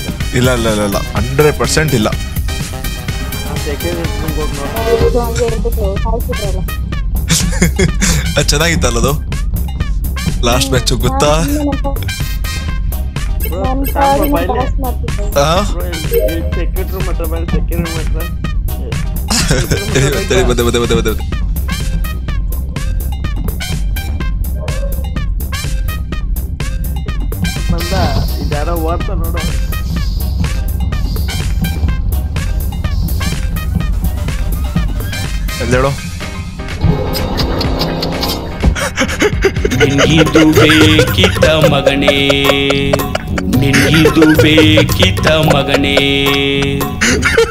ಇಲ್ಲ ಇಲ್ಲ ಇಲ್ಲ ಇಲ್ಲ 100% ಇಲ್ಲ. ಅದು ಚೆನ್ನಾಗಿತ್ತಲ್ಲ ಅದು ಲಾಸ್ಟ್ ಮ್ಯಾಚ್ ಗೊತ್ತಾ? ಬಂದೆ ಇದ್ಯಾರೋ ಓದ್ತಾ ನೋಡು. ಎಲ್ಲೇಳೋ ನಿನ್ಗಿದು ಬೇಕಿತ್ತ ಮಗನೇ, ನಿನ್ಗಿದು ಬೇಕಿತ್ತ ಮಗನೇ.